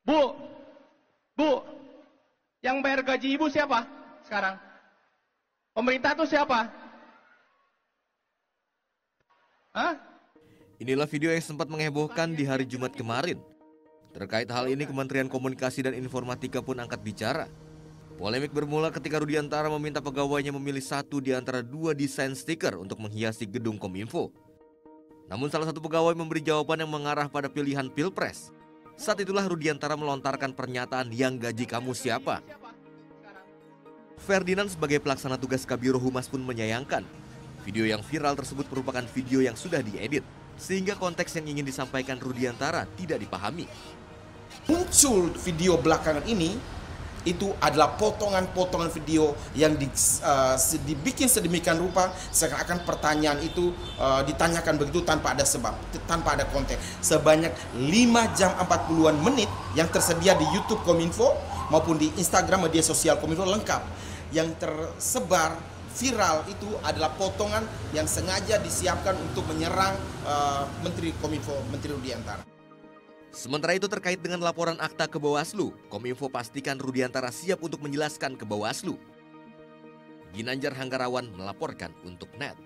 Bu, Bu, yang bayar gaji ibu siapa sekarang? Pemerintah tuh siapa? Hah? Inilah video yang sempat menghebohkan di hari Jumat kemarin. Terkait hal ini, Kementerian Komunikasi dan Informatika pun angkat bicara. Polemik bermula ketika Rudiantara meminta pegawainya memilih satu di antara dua desain stiker untuk menghiasi gedung Kominfo. Namun salah satu pegawai memberi jawaban yang mengarah pada pilihan Pilpres. Saat itulah Rudiantara melontarkan pernyataan yang gaji kamu siapa. Ferdinand sebagai pelaksana tugas Kabiro Humas pun menyayangkan. Video yang viral tersebut merupakan video yang sudah diedit, sehingga konteks yang ingin disampaikan Rudiantara tidak dipahami. Muncul video belakangan ini, itu adalah potongan-potongan video yang dibikin sedemikian rupa seakan-akan pertanyaan itu ditanyakan begitu tanpa ada sebab, tanpa ada konteks. Sebanyak 5 jam 40-an menit yang tersedia di YouTube Kominfo maupun di Instagram media sosial Kominfo lengkap. Yang tersebar viral itu adalah potongan yang sengaja disiapkan untuk menyerang Menteri Kominfo, Menteri Rudiantara. Sementara itu terkait dengan laporan akta ke Bawaslu, Kominfo pastikan Rudiantara siap untuk menjelaskan ke Bawaslu. Ginanjar Hanggarawan melaporkan untuk NET.